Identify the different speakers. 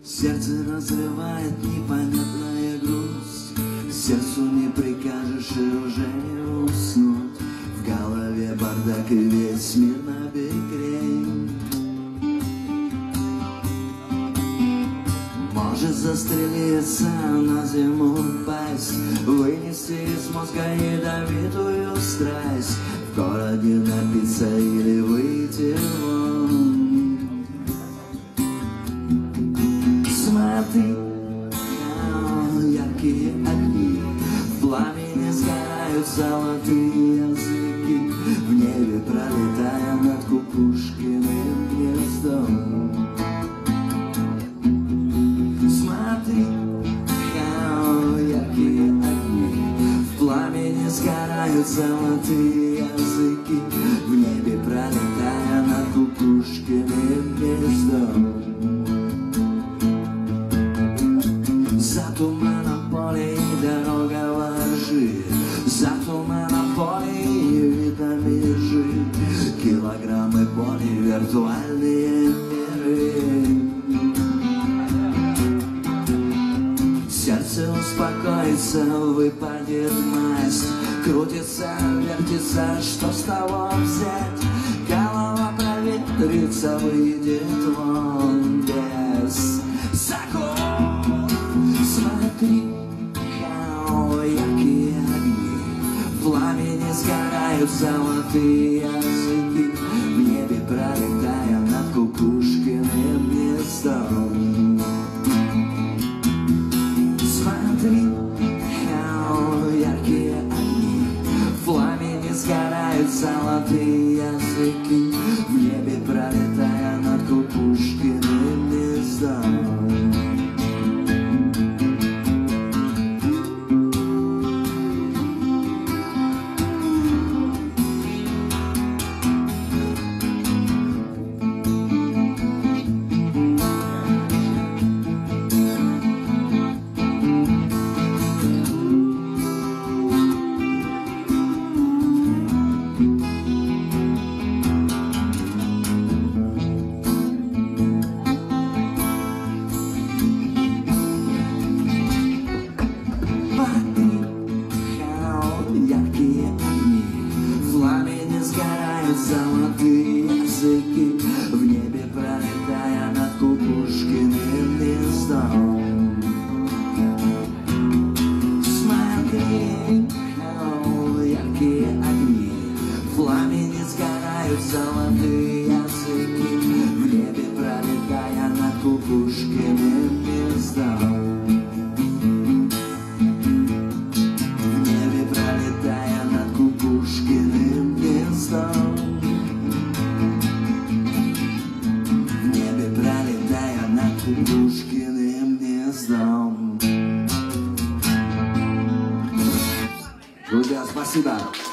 Speaker 1: Сердце разрывает непонятная грусть, сердцу не прикажешь и уже не уснуть. В голове бардак и весь мир на бекрень. Может застрелиться, на зиму упасть, вынести из мозга ядовитую страсть, в городе напиться или выйти вон. Смотри, яркие огни, в пламени сгорают золотые языки, в небе пролетая над Кукушкиным гнездом. Смотри, яркие огни, в пламени сгорают золотые языки, в небе пролетая над Кукушкиным гнездом. За туманом поле и дорога во ржи, за туманом поле и видно межи, килограммы боли, виртуальные миры. Сердце успокоится, выпадет масть, крутится, вертится, что с того взять? Голова проветрится, выйдет вон без закон. Смотри, яркие огни, в пламени сгорают золотые языки, в небе пролетая над Кукушкиным гнездом. Смотри, яркие огни, в пламени сгорают золотые языки, в небе пролетая над Кукушкиным гнездом. Яркие огни, в пламени сгорают золотые языки, в небе пролетая над Кукушкиным гнездом. Смотри, яркие огни, в пламени сгорают золотые языки, в небе пролетая над Кукушкиным гнездом. Кукушкиным гнездом, в небе пролетая над Кукушкиным гнездом. Друзья, спасибо.